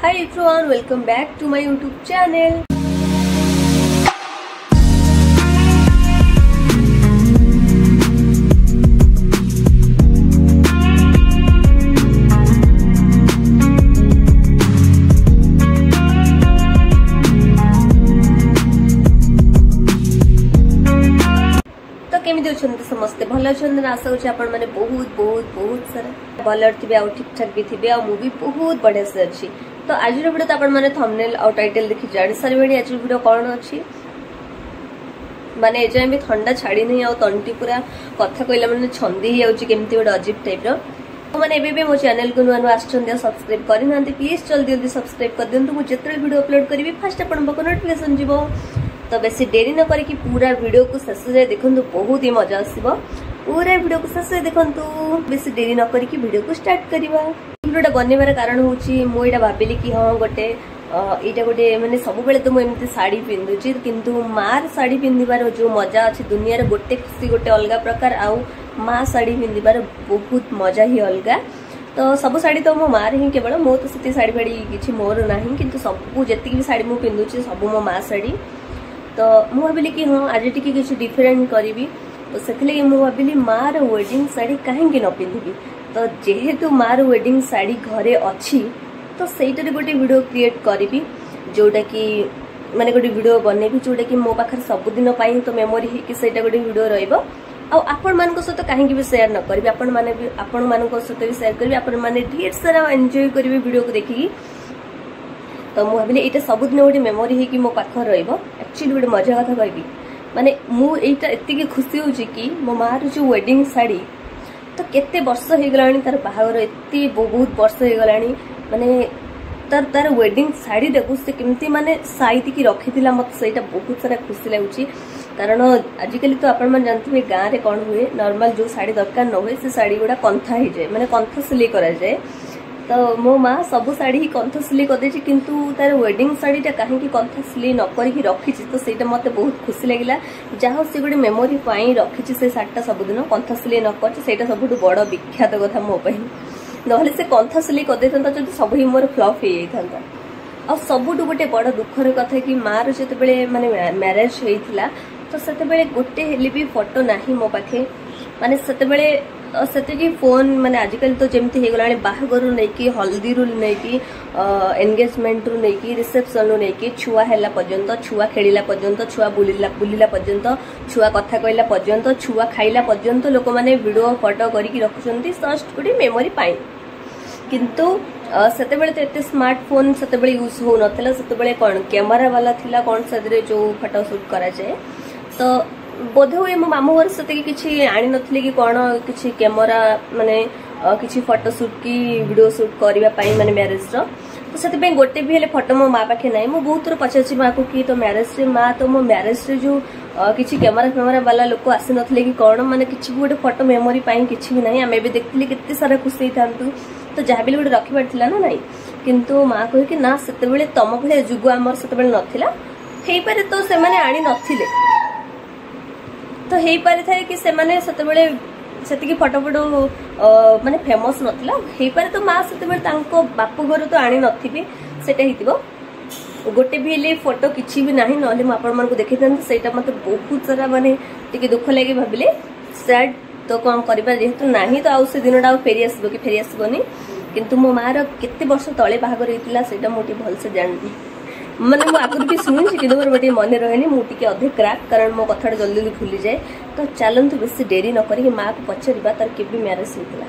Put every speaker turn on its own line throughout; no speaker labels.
Hi everyone, welcome back to my YouTube channel. समस्ते भल अच्छा आशा करुँच आपण मैंने बहुत बहुत बहुत सारा भल थे आ ठीक ठाक भी थे मुझे बहुत बढ़िया से अच्छी। तो आज वीडियो तो आपने थंबनेल और टाइटल देखी जानी सारे आज वीडियो कौन अच्छी माने एजाए भी ठंडा छाड़ी नहीं आ तंटी पूरा कथा कहला मैंने छंदी केमती गोटे अजीब टाइप मैंने मो चैनल को नुआ नुआ सब्सक्राइब करना प्लीज जल्दी जल्दी सब्सक्राइब कर दिखाँ मुझे जिते वीडियो अपलोड करी फास्ट आपको नोटिफिकेशन जीव। तो बेसी डेरी न करी पूरा वीडियो को शेष जाए देखु बहुत ही मजा आसो पूरा वीडियो को शेष देखु बेसी डेरी न करी वीडियो को स्टार्ट करवा। वीडियोटा बनइबार कारण हूँ मुझे भाविली कि हाँ गोटे यहाँ गोटे मैंने सब बेले तो मुझे शाढ़ी पिंधुची किंतु मार शाढ़ी पिंधार जो मजा अच्छी दुनिया गोटे खुशी गोटे अलग प्रकार आउ माँ शाढ़ी पिंधार बहुत मजा ही अलग। तो सब शाढ़ी तो मो मार ही केवल मो तो से शाढ़ी फाड़ी किसी मोर ना कि सब जी भी शाढ़ी मुझे पिंधुची सब मो माँ शाढ़ी। तो मुझे भाविली कि हाँ आज टी किसी डिफरेंट करी तो से मुझे भाविली मार वेडिंग शाढ़ी कहीं न पिंधि। तो जेहेतु मार वेडिंग शाढ़ी घरे अच्छी तो सहीटारे गोटे वीडियो क्रिएट करी जोटा कि माने गोटे वीडियो बनैबी जोटा कि मो पाखर सबुदिन तो मेमोरी होगी सहीटा गोटे वीडियो रहिबो आपण मान सहित कहीं भी शेयर न करी आपण मान सहित भी शेयर करी आपण माने ढेर सारा एंजॉय करेंगे वीडियो को देखिकी। तो मुझे भाविली यहाँ सबुदिन गोटे मेमोरी होगी मो पाखर एक्चुअली गोटे मजा कथा कहबी माने मुझा एति खुशी हूँ कि मो मार जो वेडिंग शाढ़ी तो केते वर्ष हो गलानी तार बाहागर एति बहुत वर्ष हो गलानी माने तार वेडिंग शाढ़ी देखो से केमती माने साइती रखी मत से बहुत सारा खुशी लगुच कारण आजिकल तो आपण मैंने जानते हैं गाँव में कौन हुए नॉर्मल जो शाढ़ी दरकार न हुए से शाढ़ी गुड़ा कंथा हो जाए माने कंथा सिलाई करा जाए। तो मो माँ सब शाढ़ी ही कंथा सिलाई करदे किंतु तार वेडिंग शाढ़ीटा कहीं कंथा सिलाई न करके रखी तो सहीटा मत बहुत खुशी लगे जहाँ से गोटे मेमोरी रखी से शाढ़ीटा सबुदिन कंथा सिलाई न कर सब बड़ विख्यात कथा मोपाई ना से कंथा सिलाई करदे जो सब ही मोर फ्लॉप हो जाता। आ सबुठ गोटे बड़ दुखर कथा कि मार जो माने मैरेज होता तो से गोटे हेले भी फोटो ना मो पाखे माने से फोन माने आजिकल तो जमती हो गला बाहागर नहीं हल्दी रू नहीं एंगेजमेंट रू नहीं रिसेप्शन रू नहीं छुआ है पर्यंत छुआ खेला पर्यंत छुआ बुलिला पर्यंत छुआ कथा कहला पर्यंत छुआ खाइला पर्यंत लोक मैंने वीडियो फोटो करके रखुंट जस्ट गोटे मेमोरी पाई किंतु से तो एत स्मार्टफोन से यूज हो नाला से कौन कैमेरा वाला थिला कौन से जो फोटो शूट करा जाए। तो बोध हुए मो मामू घर से किसी आनी नथिले कि कौन किसी कैमेरा माने किसी फोटो शूट की वीडियो शूट करने माने मैरेज रो तो से गोटे भी हेले फोटो मो माँ पाखे ना मुझे बहुत थोड़ा पचार माँ को कि तो मैरेज रे माँ तो मो मैरेज रे जो किसी कैमेरा वाला लोक आसी नथिले कि कौन माने किसी भी गोटे फोटो मेमोरी पाई किसी भी ना आम भी देखते केते सारा खुशी था तो जहाँ भी गोटे रखिबार थिला ना नहीं किंतु माँ कहे कि ना से तुम भाया जुग आमर से नाला हो पारे तो से आनी नथिले तो हो पारि था कि से फोटो फोटो माने फेमस नथिला हो पारे तो माँ से बाप घर तो आनी नथिबे सेटा हितिबो गोटे भी ले फोटो किछि भी नाही नले म आपण मन को देखि थन सेटा मते बहुत सारा माने टिके दुख लागे भाबिले सैड तो कौन करबा जेहेतु नाही तो आउ से दिनटा फेरी आसबो कि फेरी आसबोनी किंतु मो मार केते वर्ष तळे बाहागर होइतिला सेटा मोटी भल से जाननी माने मो आगुर भी सुनी कि मोर बटे मन रहेनी मुझे अधे क्रैक कारण मो कथा जल्दी जल्दी भूली जाए। तो चलतु बेसी डेरी न करी माँ को पचार तार के मैरेज होता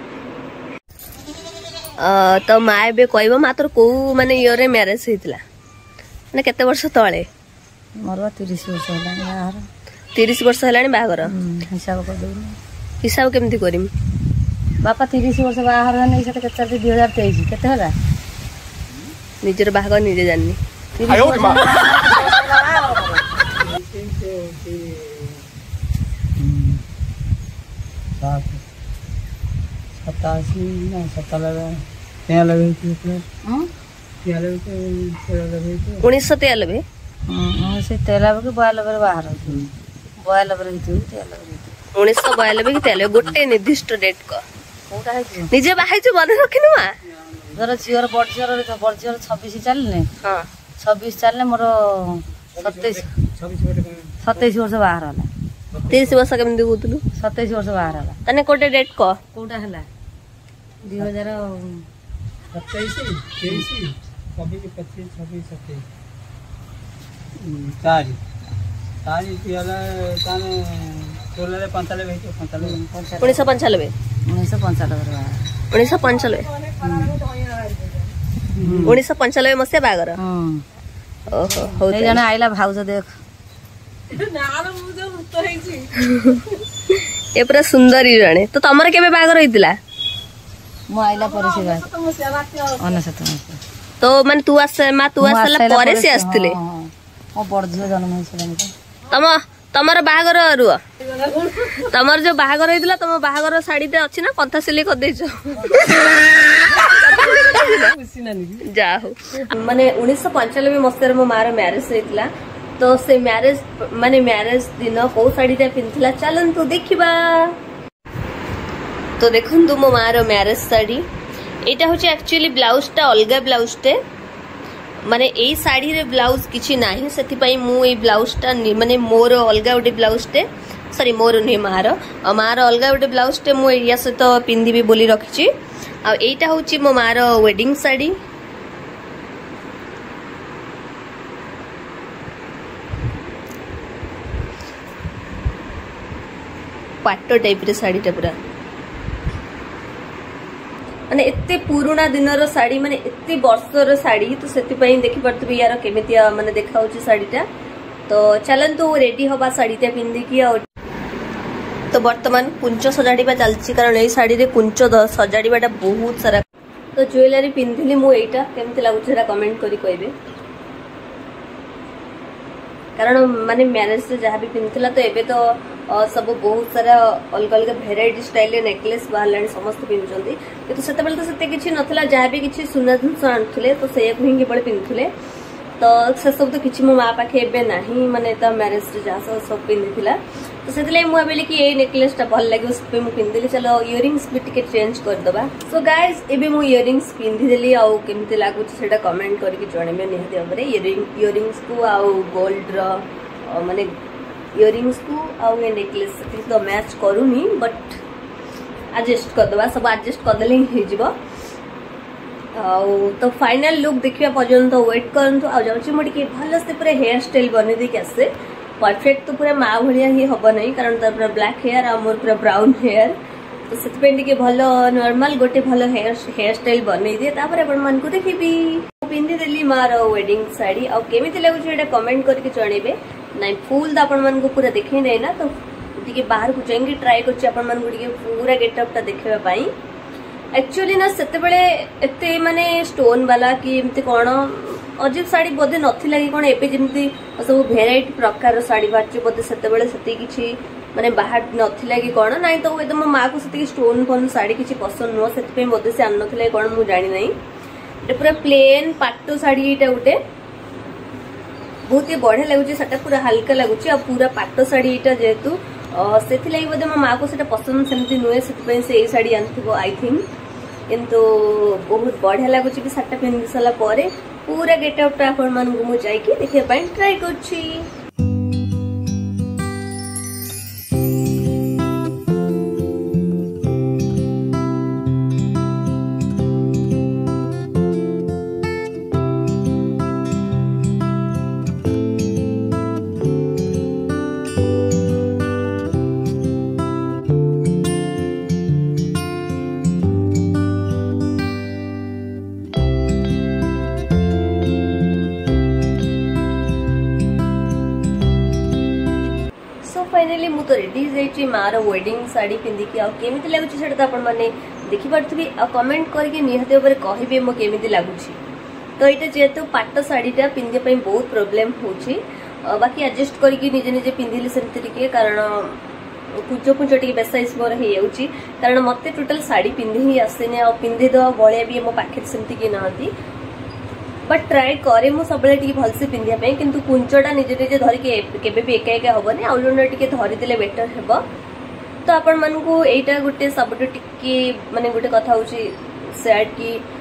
तो माँ ए कह माँ तोर कौ माने इयर मैरेज होता माने केते वर्ष तले
मोर 30 वर्ष है
30 वर्ष है बाहागर
हिसाब कर
हिसाब केमती करमी
बापा 30 वर्ष बाहर नहीं से 2023 केते होला
निजर बाहागर निजे जाननी उन्नीस सौ 93
बाहर
1992 कि 93 गोटे निर्दिष्ट डेट को निजे बाहाई मन रखिनु
धर झीर बड़ झीर 26 चलने
हाँ
26 चलने मोर 27 वर्ष बाहर होला
30 वर्ष केमती कहतलु
27 वर्ष बाहर होला
तने कोटे डेट को
कोटा हला
1995 मसिया बागर ओहो हो
जने आइला भाउज देख
ए पूरा सुंदरी जने तो तमर केबे बागर होइतिला
मु आइला परे से बात 29
तो माने तू आसला परे से आस्तिले
मो बड़ झियो जन्म होइसला
तमर बाहागर रुआ तमर जो बाहागर होइतिला तम बाहागर साड़ी ते अछि ना कंथा सिले कर देछ जा हो माने 1995 मसिया मो मार मैरिज होइतिला तो से मैरिज माने मैरिज दिन को साड़ी ते पिनथिला चलन तो देखिबा तो देखंतु मो मार मैरिज साड़ी एटा होचे एक्चुअली ब्लाउज टा अलगा ब्लाउज टे माने एई साड़ी रे ब्लाउज किछि नाही सेति पई मु एई ब्लाउज टा माने मोर अलगा उडे ब्लाउज टे सॉरी मोर ने मार अलगा उडे ब्लाउज टे मु या से तो पिंदिबी बोली रखिछि आ एटा होची मो मार वेडिंग साड़ी पाटो टाइप रे साड़ी टा पूरा माने एते पुराना दिनर साड़ी माने एते वर्षर साड़ी तो सेति पई देखि परतबे यार केमितिया माने देखाउची साड़ीटा तो चलन तो रेडी होबा साड़ीटा पिंदी की तो वर्तमान कुंच सजाड़ीबा चलची कारण ए साड़ी रे कुंच सजाड़ीबाटा बहुत सारा तो ज्वेलरी पिंधिली मु एटा केमति लागु छरा कमेंट करी कहबे कारण माने मैरिज से जहाँ भी पिंधिला तो एबे तो सब बहुत सारा अलग अलग भेराइटी स्टाइल नेकलेस बाहर समस्त पिंधुचंदी किंतु सेते बेले तो सेते किछि नथला जहाँ भी किछि सुना जिनस आनुले तो से हिं केवल पिंधुले तो से सब तो किछि मो माँ पाखे एबे नाही माने त मैरिज रे जहाँ सब पिंधिला तो सेतले मु भाबिली कि ए नेकलेस टा भल लागे उसपे मु पिंधिली चलो इयरिंग्स भी टिके चेंज कर दबा सो गाइस एबे मु इयरिंग्स पिंधि देली आ केमते लागु सेटा कमेंट करके जणेबे निहति हमरे इयरिंग्स को आ गोल्ड रो माने इयरिंग्स को आ नेकलेस तो मैच करूनी बट एडजस्ट कर दबा सब एडजस्ट कर देले ही जिवो तो फाइनल लुक देखिया पर्यंत वेट करंतु आ जाउची मोटी के भल से पूरा हेयर स्टाइल बने दे के आसे परफेक्ट तो पूरा माँ भलिया ही हबो नहीं कारण त पूरा ब्लैक हेयर आ मोर पूरा ब्राउन हेयर तो सेत पे टिके भलो नॉर्मल गोटे भलो हेयर स्टाइल बने दिए तापर अपन मन को देखिबी पिंदी देली मार वेडिंग साड़ी आ केमिति लागु छेडा कमेंट करके जणेबे नाही फुल द अपन मन को पूरा देखै नै ना तो टिके बाहर को जाएंगे ट्राई करछि अपन मन को टिके पूरा गेटअप ता देखैबा पई एक्चुअली ना सेते बेले एते माने स्टोन वाला कि एमती कोन अजीब साड़ी बोधे नथिला कि कोन एबे जेमती सब भेराइटी प्रकार साड़ी बाची बोधे सेते बेले सेते किछि माने बाहर नथिला कि कोन नाही तो एकदम माँ को सेते स्टोन फोन साड़ी किछि पसंद न सेते पे बोधे से आन नथिला कोन मु जानि नै ए पूरा प्लेन पाट्टो साड़ी एटा उटे बहुत ही बढ़िया लगुची सेटा पूरा हल्का लगुची आ पूरा पाट्टो साड़ी एटा जेतु सेथि लागि बोधे माँ को सेटा पसंद सेमती नुए सेति पे से ए साड़ी आनथिबो आई थिंक किंतु बहुत बढ़िया लगुची कि साटा पिंधि सला परे पूरा गेटअप टा आपण मन को मु जाई कि देखे पई ट्राई करछि फाइनली मु तो रेडी जाइछि मार वेडिंग साड़ी पिंदिकी आ केमिति लागुछि सेटा त आपण माने देखि पारथबी आ कमेंट करके निहते ऊपर कहिबे मो केमिति लागुछि तो एटा जेतु पाट्टो साड़ीटा पिंदे पई बहुत प्रॉब्लम होछि बाकी एडजस्ट करके निजे निजे पिंदिली सेमति टिके कारण कुजो कुजो टिके बेसाइज मोर हे जाउछि कारण मते टोटल साड़ी पिंदि ही आसेने आ पिंदे दो बळे भी मो पाखे सेमति के नहती बट ट्राई करे मु सबले टिके भल से पिंदिया पे किंतु कुंचटा निजे निजे धरि के केबे भी एका एका होबने आ जोन टिके धरि देले बेटर हेबो तो आपण मन को एटा गुटे सबटो टिके माने गुटे कथा होची सेट की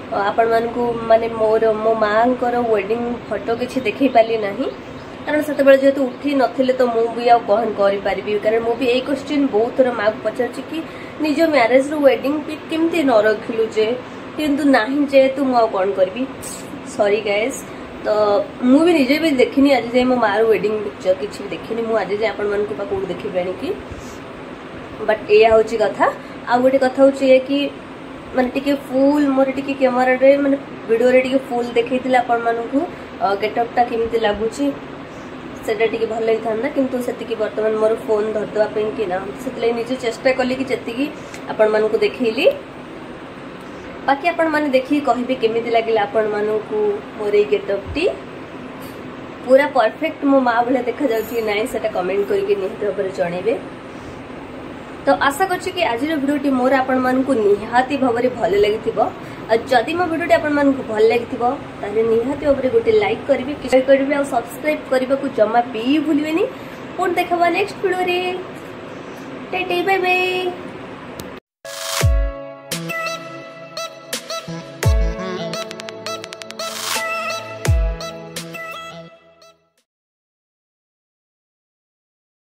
आपण मानकु माने मोर मो मांकर वेडिंग फोटो किछि देखै पाली नाही कारण से जेहेतु उठी नथिले तो मु भी कहन करि पारिबी कारण मु भी ए क्वेश्चन बहुत थोड़ा माँ को पचारछि कि निज मैरेज रो वेडिंग पिक केमती न रखिलु जे किंतु नाही जेहेतु मु कौन करबी सॉरी गाइस। तो मु भी निजे भी देखिनी आज जे मो मार वेडिंग पिक्चर किछि भी देखिनी मु आज जे आपण मन को पाको देखि बेणी कि बट ए होची कथा आ गोटे कथा होची ए कि माने टिके फुल मोर टिके कैमरा रे माने वीडियो रे टिके फुल देखैतिला आपण मन को गेटअप टा केमती लागुची सेटा टिके भल लगी था किंतु सेतिकी वर्तमान मोर फोन धरदवा पे कि ना सेतले निजे चेष्टा कली कि जेतिकी आपण मन को देखैली बाकी आपण माने देखि कहबे केमिति लागिला आपण मन को मोर ए गेटअप टी पूरा परफेक्ट मो माँ भले देखा जाउची नाइ सेटा कमेंट करके निहित ऊपर जणेबे। तो आशा करछि कि आज वीडियोटी मोर आपण मन को निहाती भावरे भल लागिथिबो जदि मो वीडियोटी आपण मन को भल लागिथिबो ताले निहाती भावरे गोटे लाइक करिवे शेयर करिवे और सब्सक्राइब करबा को जमा भी भूलिबेनी पुन देखबा नेक्स्ट वीडियो रे टाटा बाय बाय।